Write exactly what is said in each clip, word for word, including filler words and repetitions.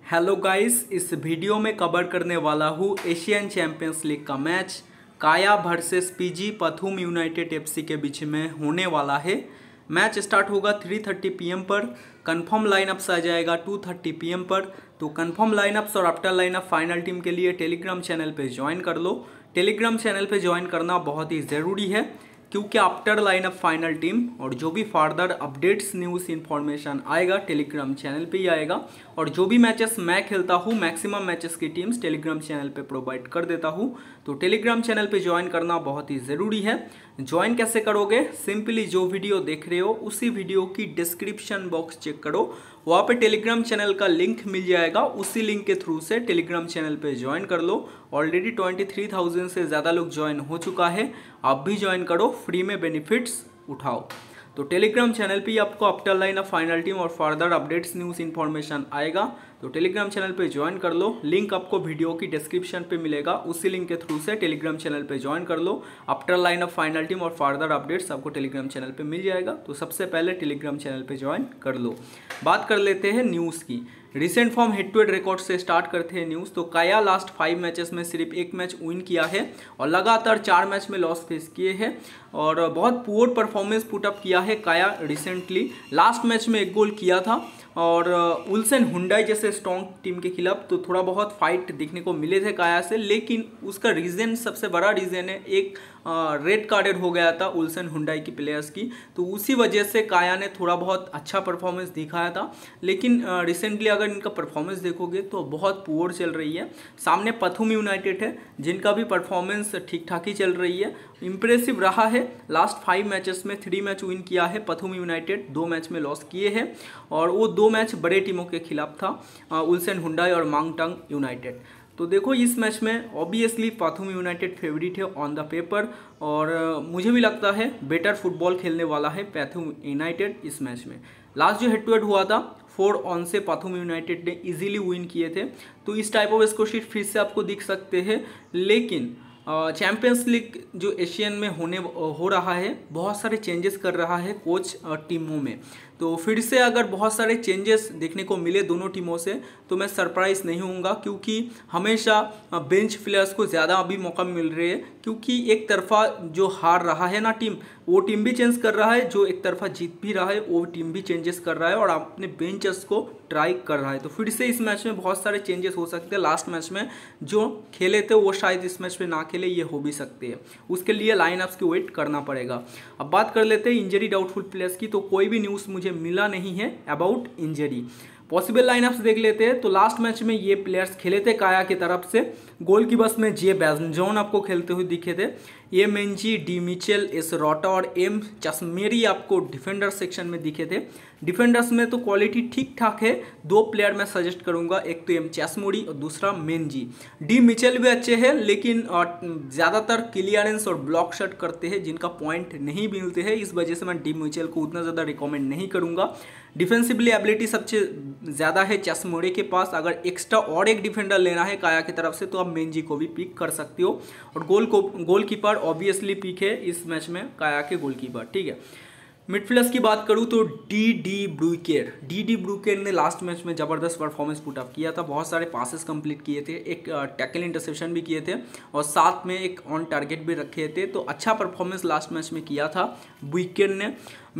Hello guys, इस video में cover करने वाला हूँ एशियन चैंपियंस लीग का match Kaya versus PG Pathum United FC के बीच में होने वाला है। मैच स्टार्ट होगा थ्री थर्टी पी एम पर। कंफर्म लाइनअप्स आ जाएगा टू थर्टी पी एम पर। तो कंफर्म लाइनअप्स और आफ्टर लाइनअप फाइनल टीम के लिए टेलीग्राम चैनल पे ज्वाइन कर लो। टेलीग्राम चैनल पे ज्वाइन करना बहुत ही ज़रूरी है क्योंकि आफ्टर लाइनअप फाइनल टीम और जो भी फर्दर अपडेट्स न्यूज़ इन्फॉर्मेशन आएगा टेलीग्राम चैनल पे ही आएगा। और जो भी मैचेस मैं खेलता हूँ मैक्सिमम मैचेस की टीम्स टेलीग्राम चैनल पे प्रोवाइड कर देता हूँ। तो टेलीग्राम चैनल पे ज्वाइन करना बहुत ही ज़रूरी है। ज्वाइन कैसे करोगे? सिंपली जो वीडियो देख रहे हो उसी वीडियो की डिस्क्रिप्शन बॉक्स चेक करो, वहाँ पे टेलीग्राम चैनल का लिंक मिल जाएगा। उसी लिंक के थ्रू से टेलीग्राम चैनल पे ज्वाइन कर लो। ऑलरेडी ट्वेंटी थ्री थाउजेंड से ज़्यादा लोग ज्वाइन हो चुका है, आप भी ज्वाइन करो, फ्री में बेनिफिट्स उठाओ। तो टेलीग्राम चैनल पे आपको after line of final team और फर्दर अपडेट्स न्यूज़ इन्फॉर्मेशन आएगा। तो टेलीग्राम चैनल पे ज्वाइन कर लो, लिंक आपको वीडियो की डिस्क्रिप्शन पे मिलेगा। उसी लिंक के थ्रू से टेलीग्राम चैनल पे ज्वाइन कर लो। After line of final team और फर्दर अपडेट्स आपको टेलीग्राम चैनल पे मिल जाएगा। तो सबसे पहले टेलीग्राम चैनल पे ज्वाइन कर लो। बात कर लेते हैं न्यूज़ की। Recent form head to head record से स्टार्ट करते हैं न्यूज़। तो काया लास्ट फाइव मैचेस में सिर्फ एक मैच विन किया है और लगातार चार मैच में लॉस फेस किए हैं और बहुत पुअर परफॉर्मेंस पुटअप किया है काया रिसेंटली। लास्ट मैच में एक गोल किया था और उल्सन हुंडई जैसे स्ट्रॉन्ग टीम के खिलाफ तो थोड़ा बहुत फाइट देखने को मिले थे काया से, लेकिन उसका रीज़न, सबसे बड़ा रीज़न है एक रेड कार्डेड हो गया था उल्सन हुंडई की प्लेयर्स की। तो उसी वजह से काया ने थोड़ा बहुत अच्छा परफॉर्मेंस दिखाया था, लेकिन रिसेंटली अगर इनका परफॉर्मेंस देखोगे तो बहुत पुअर चल रही है। सामने पथुम यूनाइटेड है जिनका भी परफॉर्मेंस ठीक ठाक ही चल रही है, इंप्रेसिव रहा है। लास्ट फाइव मैचेस में थ्री मैच विन किया है पथुम यूनाइटेड, दो मैच में लॉस किए हैं और वो दो मैच बड़े टीमों के खिलाफ था, उल्सन हुंडई और मांगटंग यूनाइटेड। तो देखो इस मैच में ऑब्वियसली पथुम यूनाइटेड फेवरेट है ऑन द पेपर और मुझे भी लगता है बेटर फुटबॉल खेलने वाला है पथुम यूनाइटेड इस मैच में। लास्ट जो हेड टू हेड हुआ था फोर ऑन से पथुम यूनाइटेड ने इजीली विन किए थे। तो इस टाइप ऑफ स्कोर शीट फिर से आपको दिख सकते हैं, लेकिन चैंपियंस लीग जो एशियन में होने हो रहा है बहुत सारे चेंजेस कर रहा है कोच टीमों में। तो फिर से अगर बहुत सारे चेंजेस देखने को मिले दोनों टीमों से तो मैं सरप्राइज़ नहीं होऊंगा, क्योंकि हमेशा बेंच प्लेयर्स को ज़्यादा अभी मौका मिल रहे हैं। क्योंकि एक तरफा जो हार रहा है ना टीम, वो टीम भी चेंज कर रहा है, जो एक तरफा जीत भी रहा है वो टीम भी चेंजेस कर रहा है और अपने बेंचर्स को ट्राई कर रहा है। तो फिर से इस मैच में बहुत सारे चेंजेस हो सकते हैं। लास्ट मैच में जो खेले थे वो शायद इस मैच में ना खेले, ये हो भी सकते हैं। उसके लिए लाइनअप्स की वेट करना पड़ेगा। अब बात कर लेते हैं इंजरी डाउटफुल प्लेयर्स की। तो कोई भी न्यूज़ मुझे मिला नहीं है अबाउट इंजरी। पॉसिबल लाइनअप्स देख लेते हैं। तो लास्ट मैच में ये प्लेयर्स खेले थे काया की तरफ से। गोल की बस में जे बैजन आपको खेलते हुए दिखे थे, A Menzi, D Mitchell, S Rota और एम चश्मेरी आपको डिफेंडर सेक्शन में दिखे थे। डिफेंडर्स में तो क्वालिटी ठीक ठाक है, दो प्लेयर मैं सजेस्ट करूंगा, एक तो एम चश्मेरी और दूसरा मेंजी। डी मिचेल भी अच्छे हैं लेकिन ज़्यादातर क्लियरेंस और ब्लॉक शॉट करते हैं जिनका पॉइंट नहीं मिलते हैं, इस वजह से मैं डी मिचेल को उतना ज़्यादा रिकमेंड नहीं करूँगा। डिफेंसिवली एबिलिटी सबसे ज़्यादा है चश्मेरी के पास। अगर एक्स्ट्रा और एक डिफेंडर लेना है काया की तरफ से तो आप मेंजी को भी पिक कर सकते हो। और गोल को गोलकीपर ऑब्वियसली पिक है इस मैच में काया के गोलकीपर, ठीक है। मिडफील्डर्स की बात करूं तो D D Brooker D D Brooker ने लास्ट मैच में ज़बरदस्त परफॉर्मेंस पुट अप किया था, बहुत सारे पासेस कंप्लीट किए थे, एक टैकल इंटरसेप्शन भी किए थे और साथ में एक ऑन टारगेट भी रखे थे। तो अच्छा परफॉर्मेंस लास्ट मैच में किया था ब्रूकेर ने।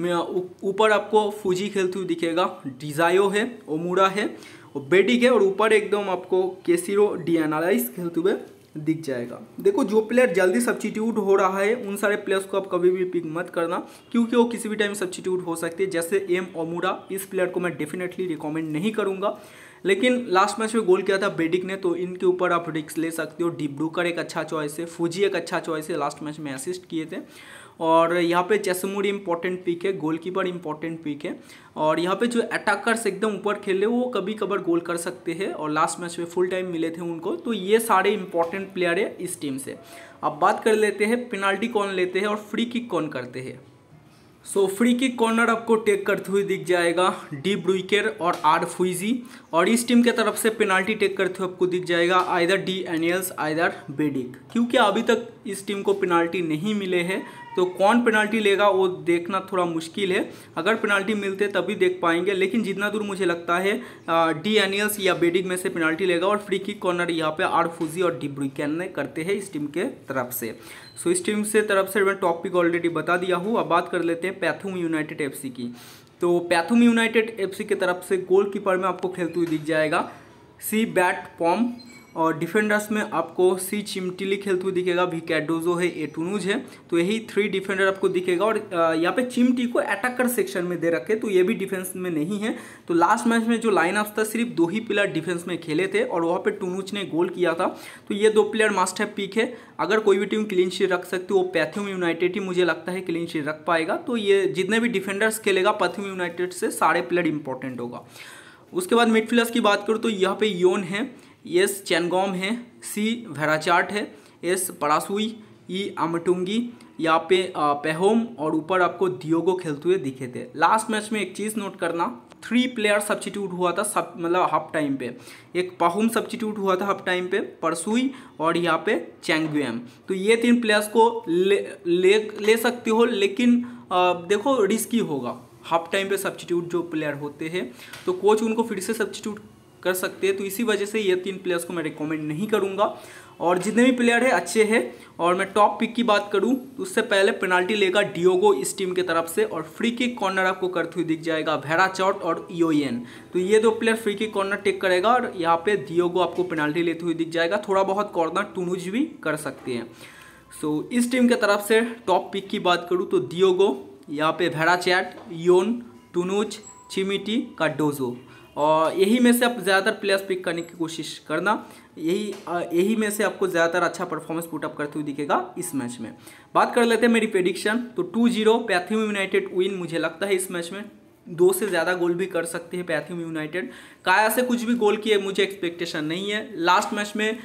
ऊपर आपको फूजी खेलते हुए दिखेगा, डिजायो है, ओमुरा है और बेडिक है और ऊपर एकदम आपको केसिरो डिएनालाइज खेलते हुए दिख जाएगा। देखो जो प्लेयर जल्दी सब्स्टिट्यूट हो रहा है उन सारे प्लेयर्स को आप कभी भी पिक मत करना, क्योंकि वो किसी भी टाइम सब्स्टिट्यूट हो सकते हैं। जैसे एम ओमुरा, इस प्लेयर को मैं डेफिनेटली रिकमेंड नहीं करूंगा, लेकिन लास्ट मैच में गोल किया था बेडिक ने, तो इनके ऊपर आप रिस्क ले सकते हो। डी ब्रूकर एक अच्छा चॉइस है, फूजी एक अच्छा चॉइस है, लास्ट मैच में असिस्ट किए थे। और यहाँ पे चश्मेरी इंपॉर्टेंट पिक है, गोलकीपर इंपॉर्टेंट पिक है। और यहाँ पे जो अटैकर्स एकदम ऊपर खेले वो कभी कभार गोल कर सकते हैं और लास्ट मैच में फुल टाइम मिले थे उनको। तो ये सारे इंपॉर्टेंट प्लेयर है इस टीम से। अब बात कर लेते हैं पेनाल्टी कौन लेते हैं और फ्री किक कौन करते हैं। सो फ्री किक कॉर्नर आपको टेक करते हुए दिख जाएगा डी ब्रूकेर और आर फुइजी, और इस टीम के तरफ से पेनाल्टी टेक करते हुए आपको दिख जाएगा आइदर डी एनियल्स आइदर बेडिक। क्योंकि अभी तक इस टीम को पेनाल्टी नहीं मिले हैं तो कौन पेनाल्टी लेगा वो देखना थोड़ा मुश्किल है। अगर पेनाल्टी मिलते तभी देख पाएंगे, लेकिन जितना दूर मुझे लगता है डी एनियल्स या बेडिक में से पेनाल्टी लेगा और फ्री किक कॉर्नर यहाँ पे आर फूजी और डी ब्रुइकन ने करते हैं इस टीम के तरफ से। सो इस टीम से तरफ से मैं टॉप पिक ऑलरेडी बता दिया हूँ। अब बात कर लेते हैं पैथुम यूनाइटेड एफसी की। तो पैथुम यूनाइटेड एफसी की तरफ से गोलकीपर में आपको खेलते हुए दिख जाएगा सी बैट पॉम, और डिफेंडर्स में आपको सी चिमटिली खेलते हुए दिखेगा, वी कैडोजो है, ए टूनूज है। तो यही थ्री डिफेंडर आपको दिखेगा। और यहाँ पे चिमटी को अटैकर सेक्शन में दे रखे, तो ये भी डिफेंस में नहीं है। तो लास्ट मैच में जो लाइनअप था सिर्फ दो ही प्लेयर डिफेंस में खेले थे और वहाँ पे टूनूज ने गोल किया था। तो ये दो प्लेयर मस्ट हैव पिक है। अगर कोई भी टीम क्लीन शीट रख सकती है वो पैथुम यूनाइटेड ही मुझे लगता है क्लीन शीट रख पाएगा। तो ये जितने भी डिफेंडर्स खेलेगा पैथुम यूनाइटेड से सारे प्लेयर इंपॉर्टेंट होगा। उसके बाद मिडफील्डर्स की बात करूँ तो यहाँ पे योन है, एस चैनगॉम है, सी वेराचार्ट है, एस परासुई, ई अमटुंगी, यहाँ पे पेहोम और ऊपर आपको दियोगो खेलते हुए दिखे थे। लास्ट मैच में एक चीज़ नोट करना, थ्री प्लेयर सब्स्टिट्यूट हुआ था सब मतलब हाफ टाइम पे। एक पाहुम सब्स्टिट्यूट हुआ था हाफ टाइम पे, परसुई और यहाँ पे चैंगुएम। तो ये तीन प्लेयर्स को ले ले, ले सकते हो, लेकिन आ, देखो रिस्की होगा। हाफ टाइम पे सब्स्टिट्यूट जो प्लेयर होते हैं तो कोच उनको फिर से सब्स्टिट्यूट कर सकते हैं। तो इसी वजह से ये तीन प्लेयर्स को मैं रिकमेंड नहीं करूंगा। और जितने भी प्लेयर है अच्छे हैं। और मैं टॉप पिक की बात करूं तो उससे पहले पेनाल्टी लेगा डियोगो इस टीम के तरफ से, और फ्री किक कॉर्नर आपको करते हुए दिख जाएगा वेराचार्ट और ईओएन। तो ये दो player free kick corner take करेगा और यहाँ पे डियोगो आपको पेनाल्टी लेते हुए दिख जाएगा। थोड़ा बहुत कॉर्नर टूनूज भी कर सकते हैं। सो so, इस टीम के तरफ से टॉप पिक की बात करूँ तो डियोगो, यहाँ पे वेराचार्ट, योन, टूनूज, चिमिटी, कार्डोजो, और यही में से आप ज़्यादातर प्लेयर्स पिक करने की कोशिश करना। यही यही में से आपको ज़्यादातर अच्छा परफॉर्मेंस पुटअप करते हुए दिखेगा इस मैच में। बात कर लेते हैं मेरी प्रेडिक्शन। तो two zero Pathum United win मुझे लगता है इस मैच में। दो से ज़्यादा गोल भी कर सकते हैं पैथुम यूनाइटेड। काया से कुछ भी गोल किए मुझे एक्सपेक्टेशन नहीं है। लास्ट मैच में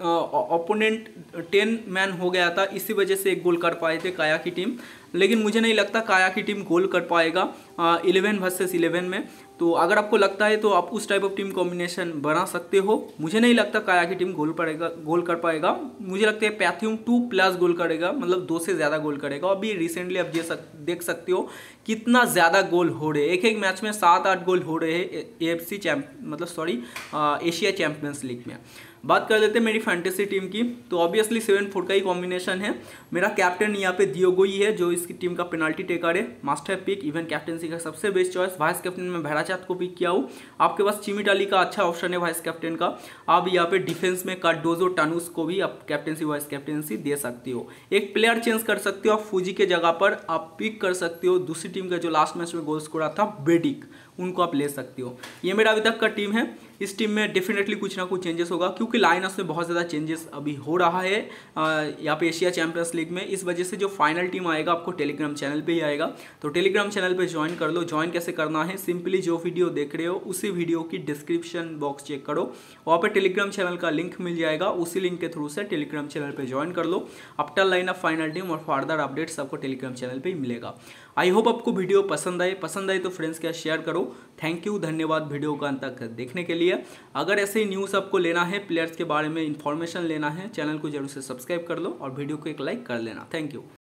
ओपोनेंट टेन मैन हो गया था, इसी वजह से एक गोल कर पाए थे काया की टीम, लेकिन मुझे नहीं लगता काया की टीम गोल कर पाएगा इलेवन वर्सेस इलेवन में। तो अगर आपको लगता है तो आप उस टाइप ऑफ टीम कॉम्बिनेशन बना सकते हो। मुझे नहीं लगता काया की टीम गोल पड़ेगा गोल कर पाएगा। मुझे लगता है पैथुम टू प्लस गोल करेगा, मतलब दो से ज़्यादा गोल करेगा। अभी रिसेंटली आप देख सकते हो कितना ज़्यादा गोल हो रहे हैं, एक एक मैच में सात आठ गोल हो रहे हैं ए एफ सी चैम्प मतलब सॉरी एशिया चैम्पियंस लीग में। बात कर लेते हैं मेरी फैंटेसी टीम की। तो ऑब्वियसली सेवन फोर का ही कॉम्बिनेशन है। मेरा कैप्टन यहाँ पे दियोगो ही है जो इसकी टीम का पेनाल्टी टेकर है, मास्टर पिक, इवन कैप्टनसी का सबसे बेस्ट चॉइस। वाइस कैप्टन में वेराचार्ट को पिक किया हूँ। आपके पास चिमिटाली का अच्छा ऑप्शन है वाइस कैप्टन का। आप यहाँ पे डिफेंस में कार्डोजो, टानूस को भी आप कैप्टनसी वाइस कैप्टनसी दे सकते हो। एक प्लेयर चेंज कर सकते हो आप, फूजी के जगह पर आप पिक कर सकते हो दूसरी टीम का जो लास्ट मैच में गोल स्कोर था बेडिक, उनको आप ले सकते हो। ये मेरा अभी तक का टीम है। इस टीम में डेफिनेटली कुछ ना कुछ चेंजेस होगा क्योंकि लाइनअप में बहुत ज़्यादा चेंजेस अभी हो रहा है यहाँ पे एशिया चैंपियंस लीग में। इस वजह से जो फाइनल टीम आएगा आपको टेलीग्राम चैनल पे ही आएगा। तो टेलीग्राम चैनल पे ज्वाइन कर लो। ज्वाइन कैसे करना है, सिंपली जो वीडियो देख रहे हो उसी वीडियो की डिस्क्रिप्शन बॉक्स चेक करो, वहाँ पर टेलीग्राम चैनल का लिंक मिल जाएगा। उसी लिंक के थ्रू से टेलीग्राम चैनल पर ज्वाइन कर लो। आफ्टर लाइनअप, फाइनल टीम और फर्दर अपडेट्स आपको टेलीग्राम चैनल पर ही मिलेगा। आई होप आपको वीडियो पसंद आए पसंद आए तो फ्रेंड्स क्या शेयर करो। थैंक यू, धन्यवाद वीडियो का अंत तक देखने के लिए। अगर ऐसे ही न्यूज़ आपको लेना है, प्लेयर्स के बारे में इंफॉर्मेशन लेना है, चैनल को जरूर से सब्सक्राइब कर लो और वीडियो को एक लाइक कर लेना। Thank you.